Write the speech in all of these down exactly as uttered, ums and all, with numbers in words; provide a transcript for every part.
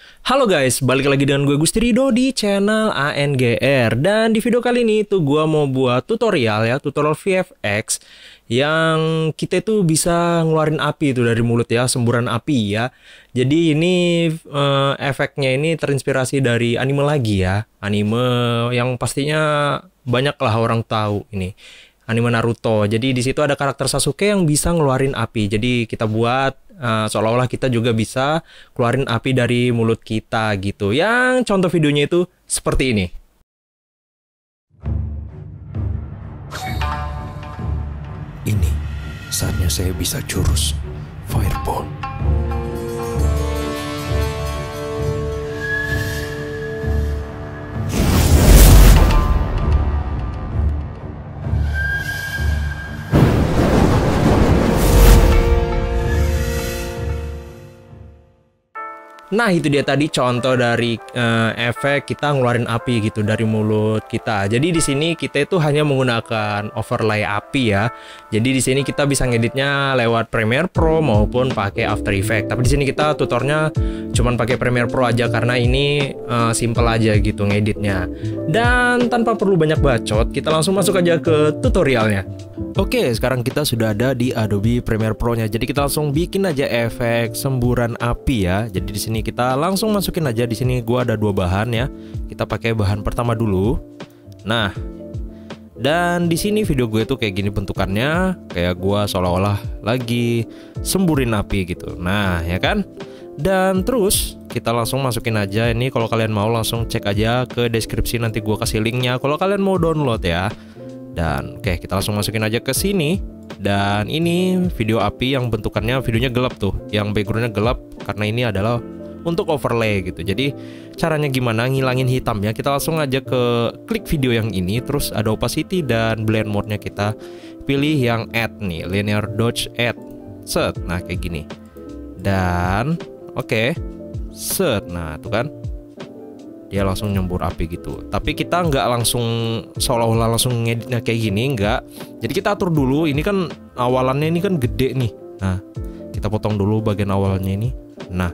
Halo guys, balik lagi dengan gue Gusti Rido di channel A N G R. Dan di video kali ini tuh gue mau buat tutorial ya, tutorial V F X yang kita itu bisa ngeluarin api itu dari mulut ya, semburan api ya. Jadi ini eh, efeknya ini terinspirasi dari anime lagi ya, anime yang pastinya banyak lah orang tahu ini. Anime Naruto. Jadi di situ ada karakter Sasuke yang bisa ngeluarin api. Jadi kita buat uh, seolah-olah kita juga bisa keluarin api dari mulut kita gitu. Yang contoh videonya itu seperti ini. Ini saatnya saya bisa jurus Fireball. Nah, itu dia tadi contoh dari uh, efek kita ngeluarin api gitu dari mulut kita. Jadi di sini kita itu hanya menggunakan overlay api ya. Jadi di sini kita bisa ngeditnya lewat Premiere Pro maupun pakai After Effects. Tapi di sini kita tutornya cuman pakai Premiere Pro aja karena ini uh, simple aja gitu ngeditnya. Dan tanpa perlu banyak bacot, kita langsung masuk aja ke tutorialnya. Oke, sekarang kita sudah ada di Adobe Premiere Pro-nya. Jadi kita langsung bikin aja efek semburan api ya. Jadi di sini kita langsung masukin aja. Di sini gua ada dua bahan ya. Kita pakai bahan pertama dulu. Nah, dan di sini video gue tuh kayak gini bentukannya, kayak gua seolah-olah lagi semburin api gitu. Nah, ya kan? Dan terus kita langsung masukin aja ini. Kalau kalian mau langsung cek aja ke deskripsi, nanti gua kasih linknya kalau kalian mau download ya. Dan oke, kita langsung masukin aja ke sini. Dan ini video api yang bentukannya videonya gelap tuh, yang backgroundnya gelap karena ini adalah untuk overlay gitu. Jadi caranya gimana ngilangin hitamnya? Kita langsung aja ke klik video yang ini, terus ada opacity dan blend mode-nya kita pilih yang add nih, linear dodge add. Set, nah kayak gini. Dan oke, set, nah tuh kan dia langsung nyembur api gitu. Tapi kita nggak langsung seolah-olah langsung ngeditnya kayak gini, nggak. Jadi kita atur dulu. Ini kan awalannya ini kan gede nih. Nah, kita potong dulu bagian awalnya ini. Nah,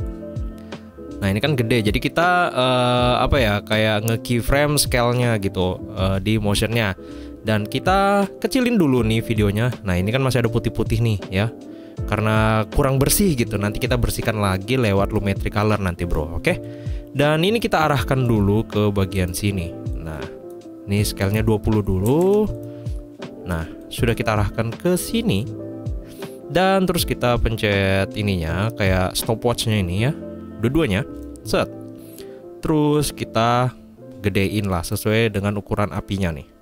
nah ini kan gede. Jadi kita uh, apa ya, kayak nge-keyframe scale-nya gitu uh, di motionnya. Dan kita kecilin dulu nih videonya. Nah ini kan masih ada putih-putih nih ya, karena kurang bersih gitu. Nanti kita bersihkan lagi lewat Lumetri Color nanti bro. Oke. Dan ini kita arahkan dulu ke bagian sini. Nah, ini scale-nya dua puluh dulu. Nah, sudah kita arahkan ke sini. Dan terus kita pencet ininya, kayak stopwatch-nya ini ya, dua-duanya. Set. Terus kita gedein lah sesuai dengan ukuran apinya nih.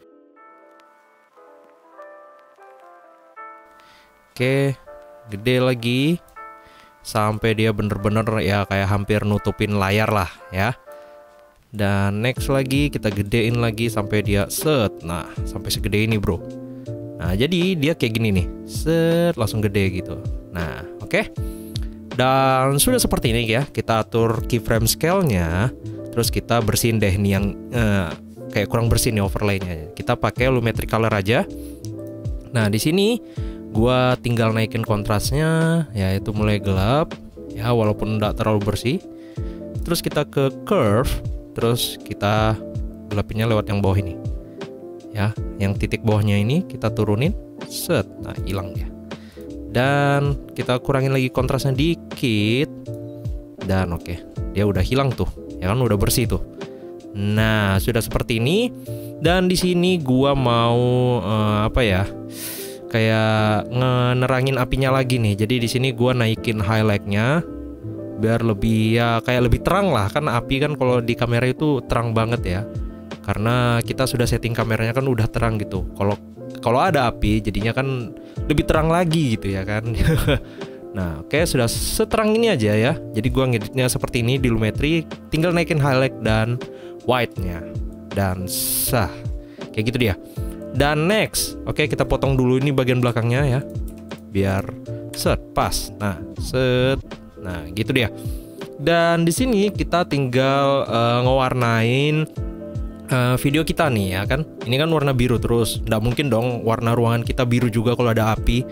Oke, gede lagi sampai dia bener-bener ya kayak hampir nutupin layar lah ya. Dan next lagi kita gedein lagi sampai dia set. Nah sampai segede ini bro. Nah jadi dia kayak gini nih, set, langsung gede gitu. Nah oke okay. Dan sudah seperti ini ya. Kita atur keyframe scale-nya. Terus kita bersihin deh nih yang eh, kayak kurang bersih nih overlay-nya. Kita pakai Lumetri Color aja. Nah di sini gua tinggal naikin kontrasnya, yaitu mulai gelap ya, walaupun enggak terlalu bersih. Terus kita ke curve, terus kita gelapinnya lewat yang bawah ini ya, yang titik bawahnya ini kita turunin, set, nah hilang dia. Dan kita kurangin lagi kontrasnya dikit. Dan oke okay, dia udah hilang tuh ya kan, udah bersih tuh. Nah sudah seperti ini. Dan di sini gua mau uh, apa ya, kayak ngenerangin apinya lagi nih. Jadi di sini gua naikin highlight-nya biar lebih ya kayak lebih terang lah. Kan api kan kalau di kamera itu terang banget ya. Karena kita sudah setting kameranya kan udah terang gitu. Kalau kalau ada api jadinya kan lebih terang lagi gitu ya kan. Nah, oke okay, sudah seterang ini aja ya. Jadi gua ngeditnya seperti ini di Lumetri, tinggal naikin highlight dan white-nya. Dan sah. Kayak gitu dia. Dan next, oke okay, kita potong dulu ini bagian belakangnya ya, biar set pas. Nah, set, nah gitu dia. Dan di sini kita tinggal uh, ngewarnain uh, video kita nih ya kan. Ini kan warna biru terus, nggak mungkin dong warna ruangan kita biru juga kalau ada api.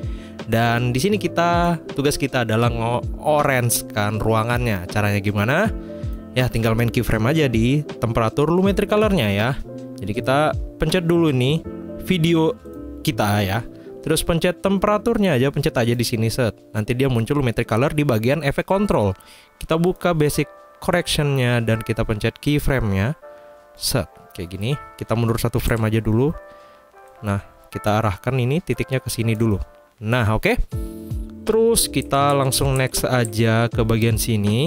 Dan di sini kita tugas kita adalah nge-orange kan ruangannya. Caranya gimana? Ya tinggal main keyframe aja di temperatur lumetri color-nya ya. Jadi kita pencet dulu nih video kita ya. Terus pencet temperaturnya aja, pencet aja di sini set. Nanti dia muncul lumetri color di bagian efek control. Kita buka basic correction-nya dan kita pencet keyframe-nya. Set, kayak gini. Kita mundur satu frame aja dulu. Nah, kita arahkan ini titiknya ke sini dulu. Nah, oke. Okay. Terus kita langsung next aja ke bagian sini.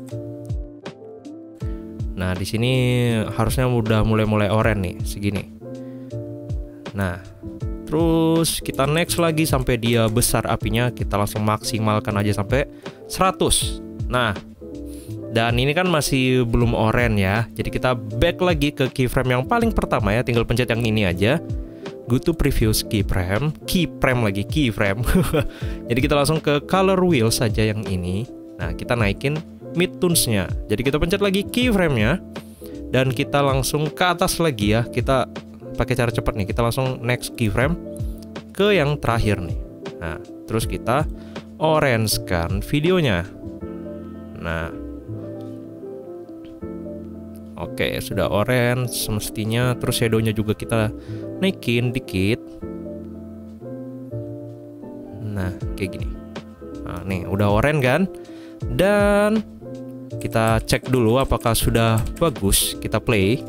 Nah, di sini harusnya udah mulai-mulai orange nih, segini. Nah, terus kita next lagi sampai dia besar apinya, kita langsung maksimalkan aja sampai seratus. Nah, dan ini kan masih belum orange ya. Jadi kita back lagi ke keyframe yang paling pertama ya, tinggal pencet yang ini aja. Go to previous keyframe, keyframe lagi, keyframe. Jadi kita langsung ke color wheel saja yang ini. Nah, kita naikin midtones-nya. Jadi kita pencet lagi keyframe-nya dan kita langsung ke atas lagi ya. Kita pakai cara cepat nih. Kita langsung next keyframe ke yang terakhir nih. Nah, terus kita orange kan videonya. Nah, oke, sudah orange semestinya. Terus shadow-nya juga kita naikin dikit. Nah, kayak gini. Nah, nih udah orange kan? Dan kita cek dulu apakah sudah bagus. Kita play.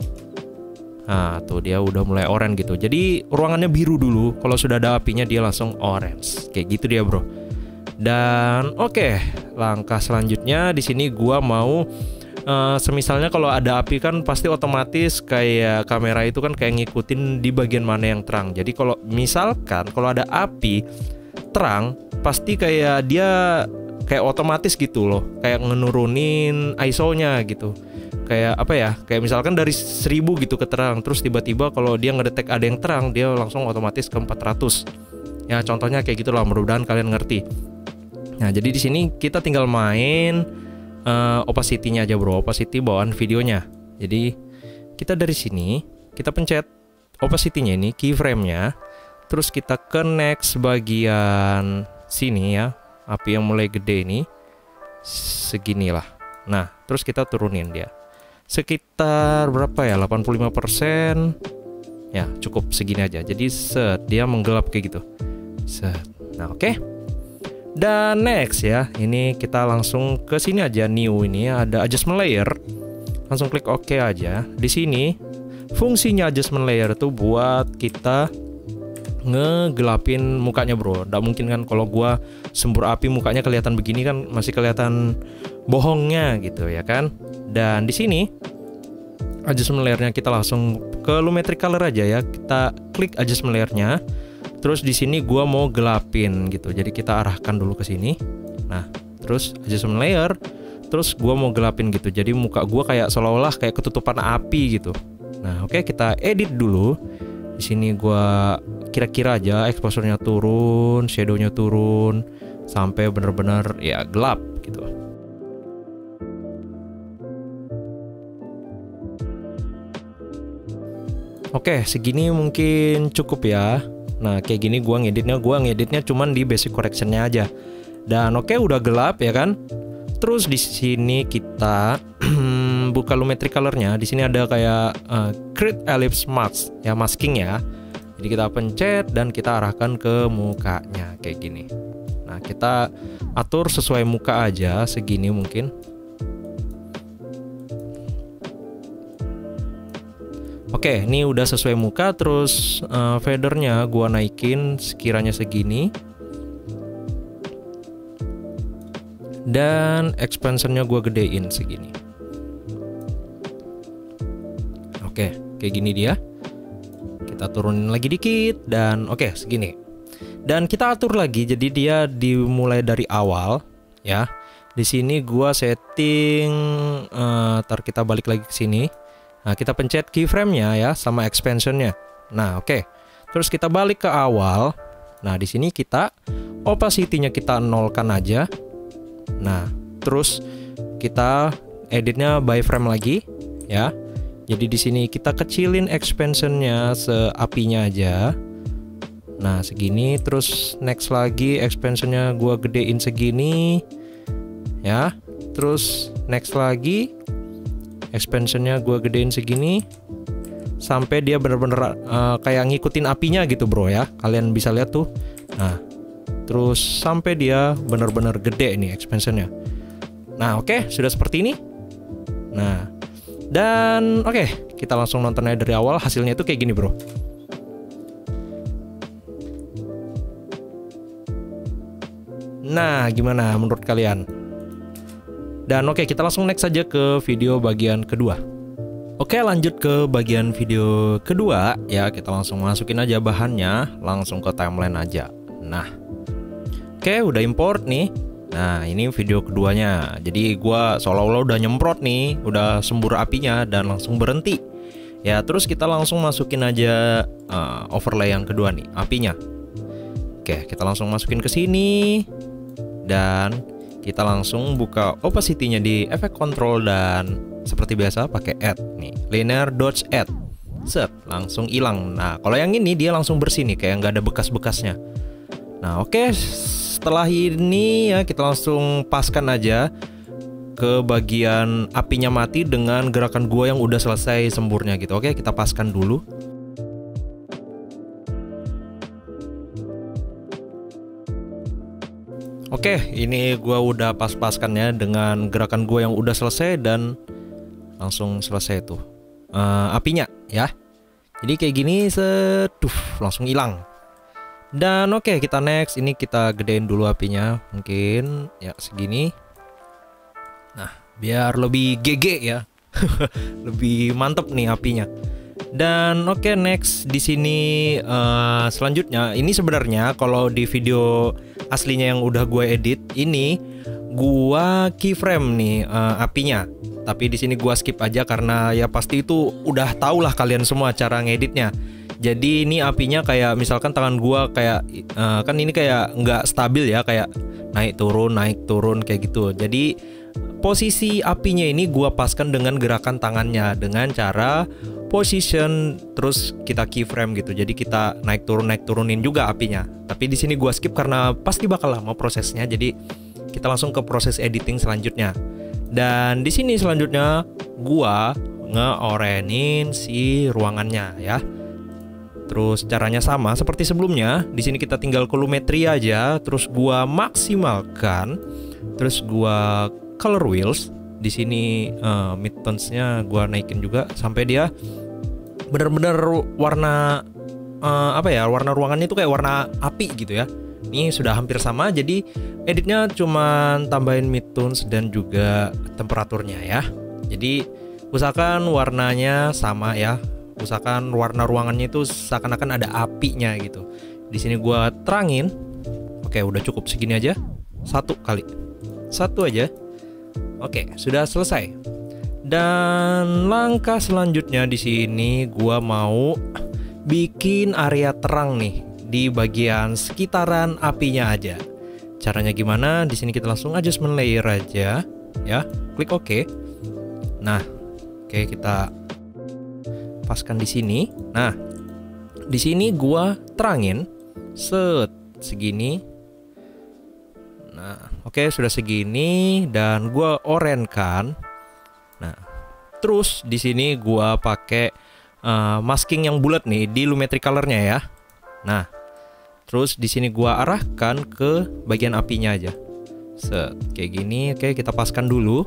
Nah, tuh dia udah mulai orange gitu. Jadi ruangannya biru dulu. Kalau sudah ada apinya dia langsung orange. Kayak gitu dia, bro. Dan oke, okay, langkah selanjutnya di sini gua mau Uh, semisalnya kalau ada api kan pasti otomatis kayak kamera itu kan kayak ngikutin di bagian mana yang terang. Jadi kalau misalkan kalau ada api terang pasti kayak dia kayak otomatis gitu loh, kayak ngenurunin I S O-nya gitu. Kayak apa ya? Kayak misalkan dari seribu gitu ke terang, terus tiba-tiba kalau dia ngedetek ada yang terang, dia langsung otomatis ke empat ratus. Ya contohnya kayak gitulah, mudah-mudahan kalian ngerti. Nah, jadi di sini kita tinggal main Uh, opacity-nya aja bro, opacity bawaan videonya. Jadi kita dari sini kita pencet opacity-nya ini, keyframe-nya. Terus kita ke next bagian sini ya, api yang mulai gede ini seginilah. Nah, terus kita turunin dia sekitar berapa ya, delapan puluh lima persen. Ya cukup segini aja. Jadi set, dia menggelap kayak gitu set. Nah oke, okay. Dan next ya, ini kita langsung ke sini aja, new ini ada adjustment layer. Langsung klik OK aja. Di sini fungsinya adjustment layer itu buat kita ngegelapin mukanya bro. Nggak mungkin kan kalau gua sembur api mukanya kelihatan begini kan, masih kelihatan bohongnya gitu ya kan. Dan di sini adjustment layernya kita langsung ke lumetri color aja ya. Kita klik adjustment layernya. Terus di sini gua mau gelapin gitu. Jadi kita arahkan dulu ke sini. Nah, terus adjustment layer. Terus gua mau gelapin gitu. Jadi muka gua kayak seolah-olah kayak ketutupan api gitu. Nah, oke, okay, kita edit dulu. Di sini gua kira-kira aja exposure-nya turun, shadow-nya turun sampai bener-bener ya gelap gitu. Oke, okay, segini mungkin cukup ya. Nah, kayak gini gua ngeditnya, gua ngeditnya cuman di basic correction-nya aja. Dan oke, okay, udah gelap ya kan? Terus di sini kita buka lumetri color-nya. Di sini ada kayak uh, create ellipse mask ya, masking ya. Jadi kita pencet dan kita arahkan ke mukanya kayak gini. Nah, kita atur sesuai muka aja, segini mungkin. Oke, ini udah sesuai muka. Terus uh, fadernya gua naikin sekiranya segini. Dan expansionnya gua gedein segini. Oke, kayak gini dia. Kita turunin lagi dikit dan oke, segini. Dan kita atur lagi jadi dia dimulai dari awal ya. Di sini gua setting uh, ntar kita balik lagi ke sini. Nah, kita pencet keyframe-nya ya sama expansion-nya. Nah, oke. Okay. Terus kita balik ke awal. Nah, di sini kita opacity-nya kita nolkan aja. Nah, terus kita editnya by frame lagi ya. Jadi di sini kita kecilin expansion-nya seapinya aja. Nah segini, terus next lagi expansionnya gua gedein segini ya. Terus next lagi expansionnya gua gedein segini sampai dia bener-bener uh, kayak ngikutin apinya gitu bro ya. Kalian bisa lihat tuh. Nah terus sampai dia bener-bener gede nih expansionnya. Nah oke, okay, sudah seperti ini. Nah dan oke, okay, kita langsung nontonnya dari awal. Hasilnya itu kayak gini bro. Nah, gimana menurut kalian? Dan oke, kita langsung next saja ke video bagian kedua. Oke, lanjut ke bagian video kedua ya. Kita langsung masukin aja bahannya, langsung ke timeline aja. Nah, oke, udah import nih. Nah, ini video keduanya. Jadi gua seolah-olah udah nyemprot nih, udah sembur apinya dan langsung berhenti. Ya, terus kita langsung masukin aja uh, overlay yang kedua nih, apinya. Oke, kita langsung masukin ke sini. Dan kita langsung buka opacity-nya di efek control dan seperti biasa pakai add nih, linear dodge add. Set, langsung hilang. Nah, kalau yang ini dia langsung bersih nih, kayak nggak ada bekas-bekasnya. Nah, oke, okay. Setelah ini ya kita langsung paskan aja ke bagian apinya mati dengan gerakan gua yang udah selesai semburnya gitu. Oke, okay, kita paskan dulu. Oke, ini gua udah pas-paskannya dengan gerakan gua yang udah selesai dan langsung selesai tuh uh, apinya ya. Jadi kayak gini, seduh, langsung hilang. Dan oke, kita next. Ini kita gedein dulu apinya, mungkin ya segini. Nah, biar lebih G G ya, lebih mantep nih apinya. Dan oke, okay, next di sini uh, selanjutnya ini sebenarnya kalau di video aslinya yang udah gue edit ini gua keyframe nih uh, apinya. Tapi di sini gua skip aja karena ya pasti itu udah tau lah kalian semua cara ngeditnya. Jadi ini apinya kayak misalkan tangan gua kayak uh, kan ini kayak nggak stabil ya, kayak naik turun naik turun kayak gitu. Jadi posisi apinya ini gua paskan dengan gerakan tangannya dengan cara position terus kita keyframe gitu. Jadi kita naik turun naik turunin juga apinya. Tapi di sini gua skip karena pasti bakal lama prosesnya. Jadi kita langsung ke proses editing selanjutnya. Dan di sini selanjutnya gua nge-orenin si ruangannya ya. Terus caranya sama seperti sebelumnya. Di sini kita tinggal volumetri aja, terus gua maksimalkan, terus gua color wheels. Di sini uh, midtones-nya gua naikin juga sampai dia benar-benar warna uh, apa ya? Warna ruangannya itu kayak warna api gitu ya. Ini sudah hampir sama, jadi editnya cuman tambahin midtones dan juga temperaturnya ya. Jadi usahakan warnanya sama ya. Usahakan warna ruangannya itu seakan-akan ada apinya gitu. Di sini gua terangin. Oke, udah cukup segini aja. Satu kali. Satu aja. Oke, sudah selesai. Dan langkah selanjutnya di sini gua mau bikin area terang nih di bagian sekitaran apinya aja. Caranya gimana? Di sini kita langsung adjustment layer aja ya. Klik OK. Nah, oke, kita paskan di sini. Nah, di sini gua terangin set segini. Nah, oke, sudah segini dan gua oranye kan. Nah, terus di sini gua pakai uh, masking yang bulat nih di lumetri color-nya ya. Nah, terus di sini gua arahkan ke bagian apinya aja. Set kayak gini. Oke, kita paskan dulu.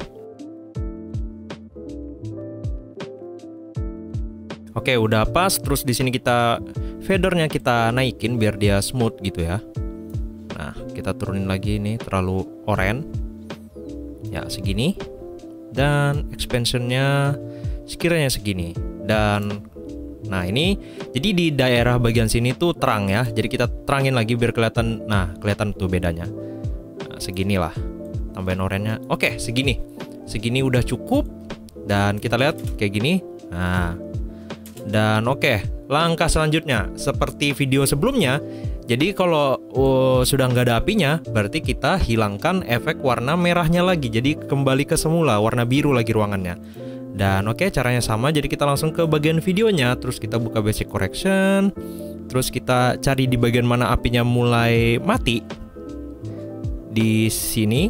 Oke, udah pas. Terus di sini kita feathernya kita naikin biar dia smooth gitu ya. Nah, kita turunin lagi nih, terlalu oranye. Ya, segini. Dan expansionnya sekiranya segini. Dan nah ini, jadi di daerah bagian sini tuh terang ya. Jadi kita terangin lagi biar kelihatan. Nah, kelihatan tuh bedanya. Nah, seginilah. Tambahin oranye-nya. Oke, segini. Segini udah cukup. Dan kita lihat kayak gini. Nah, dan oke, langkah selanjutnya seperti video sebelumnya. Jadi kalau uh, sudah nggak ada apinya, berarti kita hilangkan efek warna merahnya lagi. Jadi kembali ke semula, warna biru lagi ruangannya. Dan oke, caranya sama. Jadi kita langsung ke bagian videonya, terus kita buka basic correction. Terus kita cari di bagian mana apinya mulai mati. Di sini.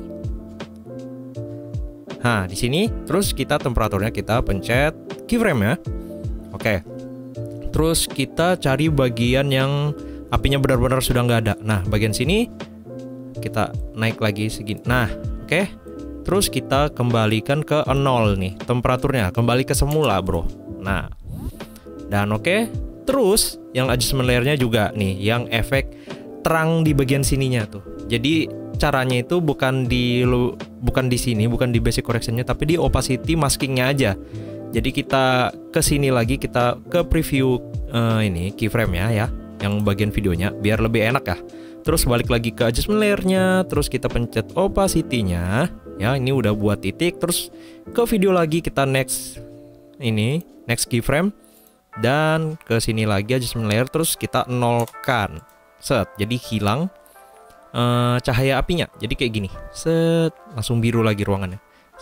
Nah, di sini. Terus kita temperaturnya kita pencet keyframe ya. Oke. Terus kita cari bagian yang apinya benar-benar sudah nggak ada. Nah, bagian sini kita naik lagi segini. Nah, oke. Terus kita kembalikan ke nol nih temperaturnya, kembali ke semula, bro. Nah, dan oke. Terus yang adjustment layernya juga nih, yang efek terang di bagian sininya tuh. Jadi caranya itu bukan di bukan di sini, bukan di basic correctionnya, tapi di opacity maskingnya aja. Jadi kita ke sini lagi, kita ke preview uh, ini keyframe ya, ya, yang bagian videonya, biar lebih enak ya. Terus balik lagi ke adjustment layernya, terus kita pencet opacity-nya, ya, ini udah buat titik. Terus ke video lagi, kita next ini, next keyframe, dan ke sini lagi adjustment layer, terus kita nolkan, set, jadi hilang uh, cahaya apinya. Jadi kayak gini, set, langsung biru lagi ruangannya,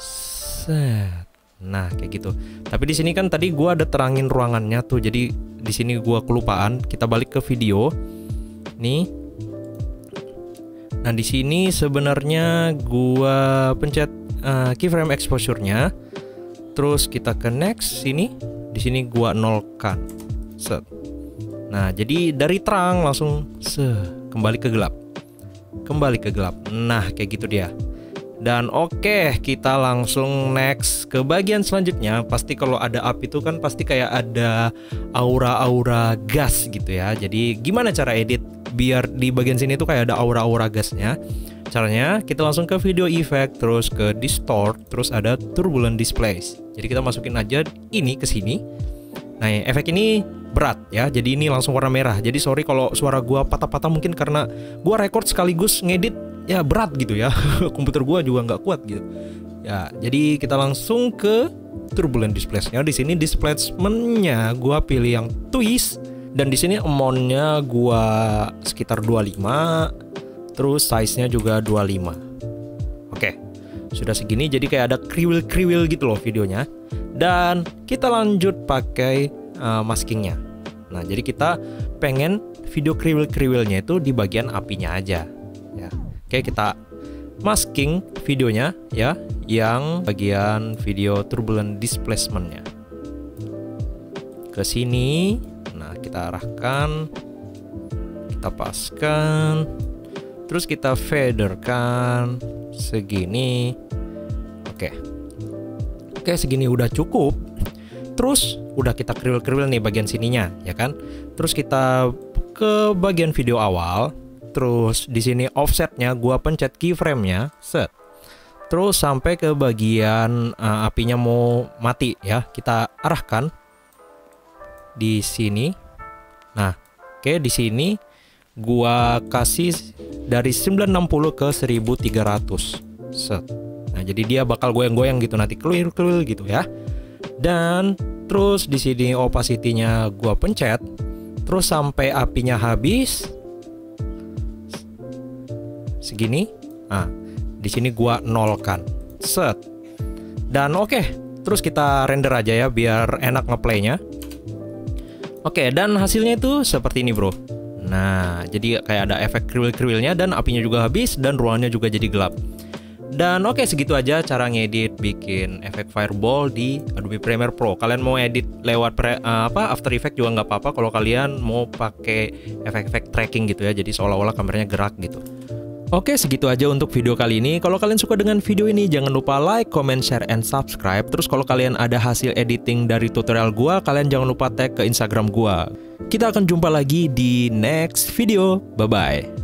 set. Nah, kayak gitu. Tapi di sini kan tadi gua ada terangin ruangannya tuh, jadi di sini gua kelupaan. Kita balik ke video, nih. Nah, di sini sebenarnya gua pencet uh, keyframe exposure-nya. Terus kita ke next sini. Di sini gua nolkan. Set. Nah, jadi dari terang langsung se kembali ke gelap. Kembali ke gelap. Nah, kayak gitu dia. Dan oke, okay, kita langsung next ke bagian selanjutnya. Pasti kalau ada api itu kan pasti kayak ada aura-aura gas gitu ya. Jadi gimana cara edit biar di bagian sini tuh kayak ada aura-aura gasnya? Caranya kita langsung ke video effect, terus ke distort, terus ada turbulent displays. Jadi kita masukin aja ini ke sini. Nah, efek ini berat ya. Jadi ini langsung warna merah. Jadi sorry kalau suara gua patah-patah, mungkin karena gua record sekaligus ngedit ya, berat gitu ya. Komputer gua juga nggak kuat gitu. Ya, jadi kita langsung ke turbulent displays-nya. Di sini displacement-nya gua pilih yang twist. Dan di sini amount-nya gua sekitar dua puluh lima, terus size-nya juga dua puluh lima. Oke, sudah segini jadi kayak ada kriwil-kriwil gitu loh videonya. Dan kita lanjut pakai uh, masking-nya. Nah, jadi kita pengen video kriwil-kriwilnya itu di bagian apinya aja. Ya, oke, kita masking videonya ya, yang bagian video turbulent displacement-nya. Ke sini. Kita arahkan, kita paskan, terus kita faderkan segini. Oke, oke, segini udah cukup. Terus udah kita kriwil-kriwil nih bagian sininya, ya kan? Terus kita ke bagian video awal. Terus di sini offsetnya gua pencet keyframe-nya, set. Terus sampai ke bagian uh, apinya mau mati ya, kita arahkan di sini. Nah, oke, di sini gua kasih dari sembilan enam nol ke seribu tiga ratus. Set. Nah, jadi dia bakal goyang-goyang gitu, nanti keluil-keluil gitu ya. Dan terus di sini opacity-nya gua pencet, terus sampai apinya habis segini. Nah, di sini gua nolkan. Set. Dan oke, terus kita render aja ya biar enak ngeplaynya. Oke, dan hasilnya itu seperti ini, bro. Nah, jadi kayak ada efek kriwil-kriwilnya dan apinya juga habis dan ruangannya juga jadi gelap. Dan oke, segitu aja cara ngedit bikin efek fireball di Adobe Premiere Pro. Kalian mau edit lewat pre, uh, apa After Effects juga nggak apa-apa kalau kalian mau pakai efek-efek tracking gitu ya. Jadi seolah-olah kameranya gerak gitu. Oke, segitu aja untuk video kali ini. Kalau kalian suka dengan video ini, jangan lupa like, comment, share, and subscribe. Terus kalau kalian ada hasil editing dari tutorial gua, kalian jangan lupa tag ke Instagram gua. Kita akan jumpa lagi di next video. Bye-bye.